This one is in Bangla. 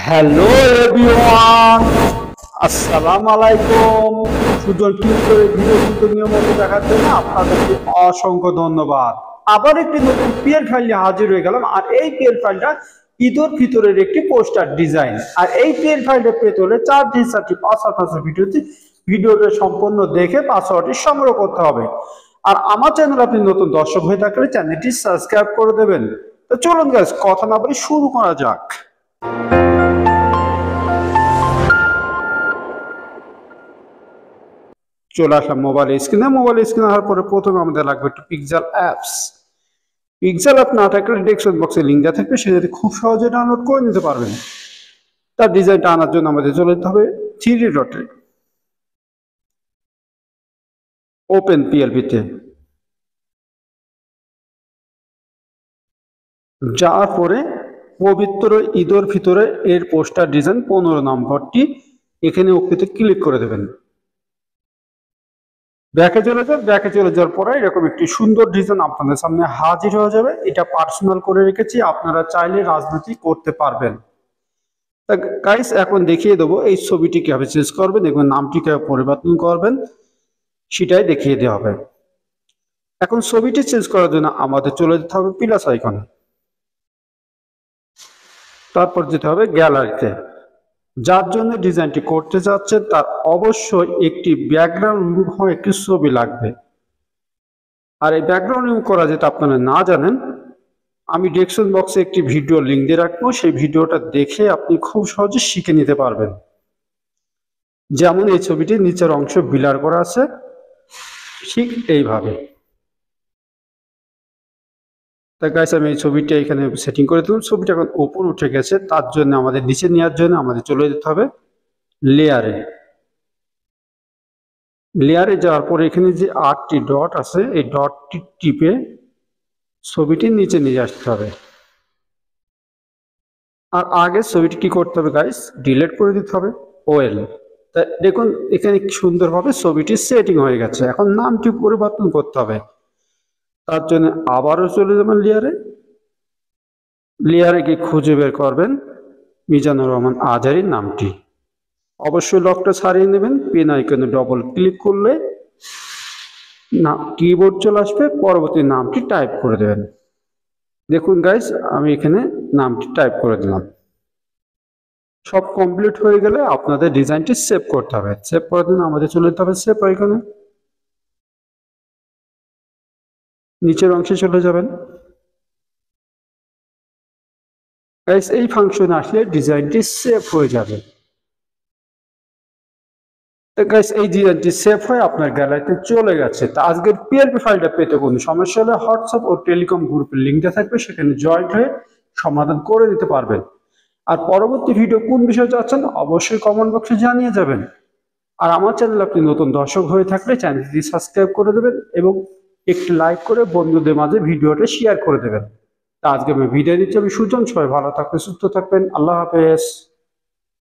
হ্যালো এভরিওয়ান, আসসালামু আলাইকুম। সুজন টিউটোরিয়াল ভিডিও নিয়মিত দেখার জন্য আপনাদেরকে অসংখ্য ধন্যবাদ। আবার একটি নতুন পিএল ফাইল নিয়ে হাজির হয়ে গেলাম। আর এই পিএল ফাইলটা ঈদুল ফিতরের একটি পোস্টার ডিজাইন। আর এই পিএল ফাইলটা পেতে হলে 4-4টি পাসওয়ার্ড আছে ভিডিওটা সম্পূর্ণ দেখে পাসওয়ার্ডটি সংগ্রহ করতে হবে। আর আমার চ্যানেল আপনি নতুন দর্শক হয়ে থাকলে চ্যানেলটি সাবস্ক্রাইব করে দেবেন। তো চলুন গাইস, কথা না বলে শুরু করা যাক। চলে আসলাম মোবাইল স্ক্রিনে আসার পরে প্রথমে আমাদের লাগবে একটু পিক্সেল অ্যাপস। পিক্সেল অ্যাপ না থাকলে ডেসক্রিপশন বক্সে লিঙ্ক দেওয়া থাকবে, সেটা খুব সহজে ডাউনলোড করে নিতে পারবেন। তার ডিজাইনটা আনার জন্য আমাদের চলে যেতে হবে 3D ডটে, ওপেন পিএলপিতে যাওয়ার পরে পবিত্র ঈদুল ফিতরে এর পোস্টার ডিজাইন 15 নম্বরটি এখানে ওকেতে ক্লিক করে দেবেন। ব্যাকে চলে যাওয়ার পরে এরকম একটি সুন্দর ডিজাইন আপনাদের সামনে হাজির হয়ে যাবে। এটা পার্সোনাল করে রেখেছি, আপনারা চাইলে রাজনীতি করতে পারবেন। তা গাইস, এখন দেখিয়ে দেবো এই ছবিটি কিভাবে চেঞ্জ করবেন এবং নামটি কিভাবে পরিবর্তন করবেন সেটাই দেখিয়ে দেওয়া হবে। এখন ছবিটি চেঞ্জ করার জন্য আমাদের চলে যেতে হবে প্লাস আইকনে, তারপর যেতে হবে গ্যালারিতে। যার জন্য ডিজাইনটি করতে যাচ্ছেন তার অবশ্যই একটি ব্যাকগ্রাউন্ড রিমুভ হওয়া একটি ছবি লাগবে। আর এই ব্যাকগ্রাউন্ড রিমুভ করা যেটা আপনারা না জানেন, আমি ডেসক্রিপশন বক্সে একটি ভিডিও লিঙ্ক দিয়ে রাখবো, সেই ভিডিওটা দেখে আপনি খুব সহজে শিখে নিতে পারবেন। যেমন এই ছবিটির নিচের অংশ ব্লার করা আছে, ঠিক এইভাবে। তাই গাইস, আমি এই ছবিটা এখানে সেটিং করে দিলাম। ছবিটা এখন উপর উঠে গেছে, তার জন্য আমাদের নিচে নেওয়ার জন্য আমাদের চলে যেতে হবে লেয়ারে যাওয়ার পরে এখানে যে 8টি ডট আছে, এই ডটটি টিপে ছবিটির নিচে নিয়ে আসতে হবে। আর আগে ছবিটি কি করতে হবে গাইস, ডিলিট করে দিতে হবে ওয়েল। তাই দেখুন এখানে সুন্দরভাবে ছবিটি সেটিং হয়ে গেছে। এখন নামটি পরিবর্তন করতে হবে, তার জন্য আবারও চলে যাবেন লেয়ারে গিয়ে খুঁজে বের করবেন মিজানুর রহমান আজহারীর নামটি। অবশ্যই লকটা ছাড়িয়ে নেবেন। পেন আইকনে ডবল ক্লিক করলে না কিবোর্ড চলে আসবে, পরবর্তী নামটি টাইপ করে দেবেন। দেখুন গাইস, আমি এখানে নামটি টাইপ করে দিলাম। সব কমপ্লিট হয়ে গেলে আপনাদের ডিজাইনটি সেভ করতে হবে। সেভ করার জন্য আমাদের চলে যেতে হবে সেভ আইকনে, নিচের অংশে চলে যাবেন। গাইস, এই ফাংশনে আসলে ডিজাইনটি সেভ হয়ে যাবে। গাইস, এই ডিজাইনটি সেভ হয়ে আপনার গ্যালারিতে চলে গেছে। তা আজকের পিএলপি ফাইলটা পেতে কোনো সমস্যা হলে হোয়াটসঅ্যাপ ও টেলিকম গ্রুপের লিঙ্কটা থাকবে, সেখানে জয়েন্ট হয়ে সমাধান করে দিতে পারবেন। আর পরবর্তী ভিডিও কোন বিষয়ে চাচ্ছেন অবশ্যই কমেন্ট বক্সে জানিয়ে যাবেন। আর আমার চ্যানেল আপনি নতুন দর্শক হয়ে থাকলে চ্যানেলটি সাবস্ক্রাইব করে দেবেন এবং একটি লাইক করে বন্ধুদের মাঝে ভিডিওটা শেয়ার করে দেবেন। তা আজকে আমি বিদায় দিচ্ছি। আমি সুজন, সবাই ভালো থাকবেন, সুস্থ থাকবেন। আল্লাহ হাফেজ।